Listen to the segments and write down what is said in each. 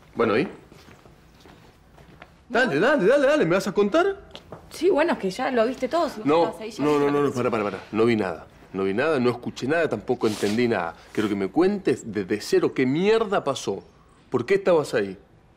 Bueno, ¿y? Dale, ¿me vas a contar? Sí, bueno, es que ya lo viste todo. Si No, para. No vi nada. No vi nada, no escuché nada, tampoco entendí nada. Quiero que me cuentes desde cero qué mierda pasó. ¿Por qué estabas ahí?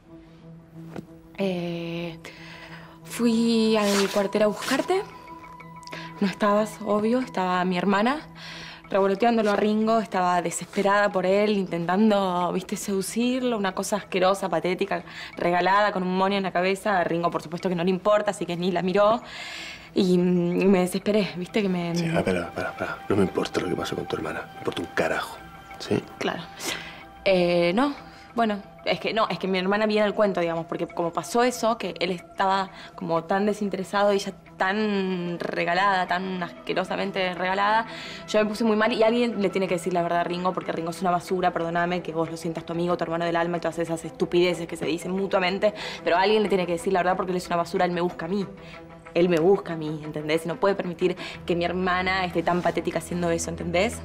Fui al cuartel a buscarte. No estabas, obvio, estaba mi hermana revoloteándolo a Ringo, estaba desesperada por él, intentando, viste, seducirlo, una cosa asquerosa, patética, regalada, con un moño en la cabeza. A Ringo, por supuesto, que no le importa, así que ni la miró. Y me desesperé, viste, que me... Sí, espera. No me importa lo que pasa con tu hermana. Me importa un carajo, ¿sí? Claro. No, bueno, es que mi hermana viene al cuento, digamos, porque como pasó eso, que él estaba como tan desinteresado y ella tan regalada, tan asquerosamente regalada, yo me puse muy mal y alguien le tiene que decir la verdad a Ringo, porque Ringo es una basura, perdóname, que vos lo sientas tu amigo, tu hermano del alma y todas esas estupideces que se dicen mutuamente, pero alguien le tiene que decir la verdad porque él es una basura, él me busca a mí. Él me busca a mí, ¿entendés? Y no puede permitir que mi hermana esté tan patética haciendo eso, ¿entendés?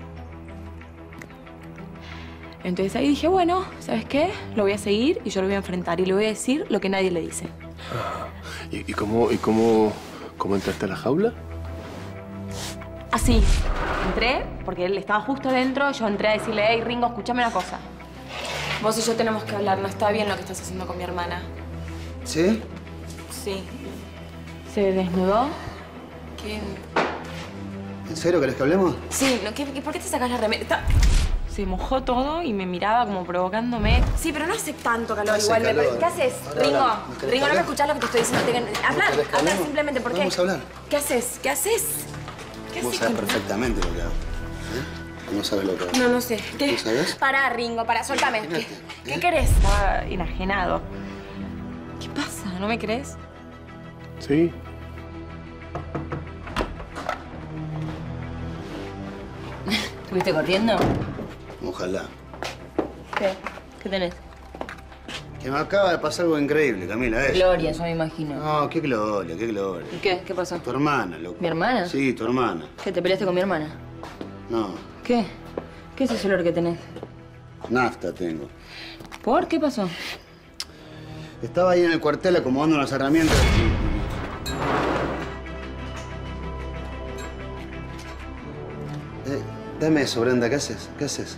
Entonces ahí dije, bueno, ¿sabes qué? Lo voy a seguir y yo lo voy a enfrentar y le voy a decir lo que nadie le dice. ¿Y cómo entraste a la jaula? Así. Entré, porque él estaba justo adentro, yo entré a decirle, hey, Ringo, escúchame una cosa. Vos y yo tenemos que hablar, no está bien lo que estás haciendo con mi hermana. ¿Sí? Sí. ¿Se desnudó? ¿Qué? ¿En serio querés que hablemos? Sí, no, ¿por qué te sacas la remera? Se mojó todo y me miraba como provocándome. Sí, pero no hace tanto calor igual. Calor. ¿Qué haces, Ringo? ¿No me escuchás lo que te estoy diciendo? Hablar simplemente. ¿Por qué? Vamos a hablar. ¿Qué haces? ¿Qué haces? Vos sabés perfectamente lo que hago. ¿Eh? No sabés lo que hago. No sé. ¿Qué? ¿Tú sabés? Pará, Ringo, pará, soltame. ¿Qué querés? Estaba enajenado. ¿Qué pasa? ¿No me crees? Sí. ¿Estuviste corriendo? Ojalá. ¿Qué? ¿Qué tenés? Que me acaba de pasar algo increíble, Camila. Gloria, yo me imagino. No, qué gloria, qué gloria. ¿Y qué? ¿Qué pasó? Tu hermana, loco. ¿Mi hermana? Sí, tu hermana. ¿Qué, te peleaste con mi hermana? No, ¿Qué? ¿Qué es ese olor que tenés? nafta tengo. ¿Por? ¿Qué pasó? Estaba ahí en el cuartel acomodando las herramientas dame eso, Brenda. ¿Qué haces? ¿Qué haces?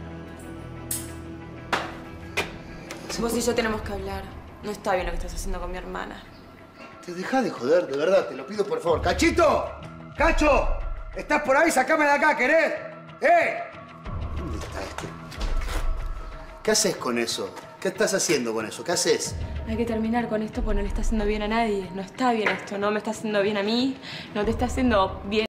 Vos y yo tenemos que hablar. No está bien lo que estás haciendo con mi hermana. Te dejá de joder, de verdad. Te lo pido, por favor. ¡Cachito! ¡Cacho! ¿Estás por ahí? ¡Sacame de acá, querés! ¿Dónde está este? ¿Qué haces con eso? ¿Qué estás haciendo con eso? ¿Qué haces? Hay que terminar con esto porque no le está haciendo bien a nadie. No está bien esto. No me está haciendo bien a mí. No te está haciendo bien.